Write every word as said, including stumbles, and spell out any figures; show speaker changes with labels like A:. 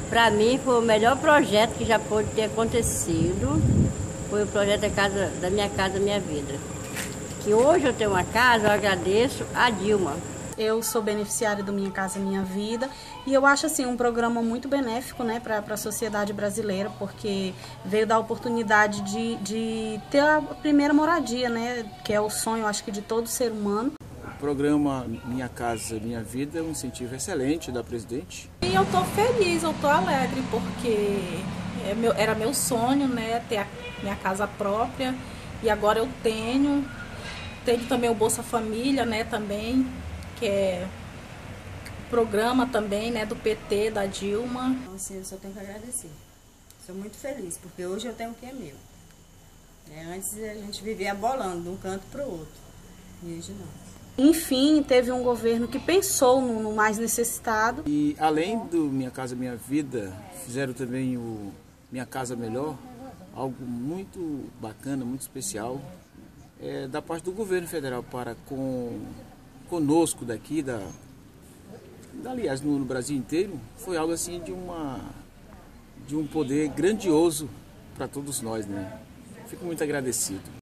A: Para mim foi o melhor projeto que já pôde ter acontecido. Foi o projeto da, casa, da Minha Casa Minha Vida. Que hoje eu tenho uma casa, eu agradeço a Dilma.
B: Eu sou beneficiária do Minha Casa Minha Vida e eu acho assim um programa muito benéfico, né, para a sociedade brasileira, porque veio dar a oportunidade de, de ter a primeira moradia, né, que é o sonho, acho que, de todo ser humano.
C: O programa Minha Casa Minha Vida é um incentivo excelente da presidente.
D: E eu tô feliz, eu tô alegre, porque é meu, era meu sonho, né, ter a minha casa própria, e agora eu tenho. Tenho também o Bolsa Família, né, também, que é programa também, né, do P T, da Dilma.
E: Então, assim, eu só tenho que agradecer. Sou muito feliz, porque hoje eu tenho o que é meu. É, antes a gente vivia bolando de um canto para o outro, e hoje não.
B: Enfim, teve um governo que pensou no, no mais necessitado.
C: E além do Minha Casa Minha Vida, fizeram também o Minha Casa Melhor, algo muito bacana, muito especial, é, da parte do governo federal para com conosco daqui, da, aliás, no, no Brasil inteiro, foi algo assim de, uma, de um poder grandioso para todos nós, né? Fico muito agradecido.